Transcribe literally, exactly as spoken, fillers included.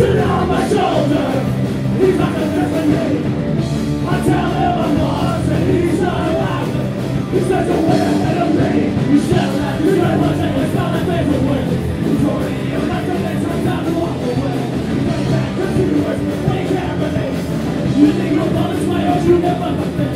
sitting on my shoulder. He's like a destiny. I tell him I'm lost and he's not alive. He says you're way ahead of me. You shout at me, you're watching his smile and face away. He's already you like to make some time to walk away. You get back to the worst, they can't relate. You think you're on this way or you never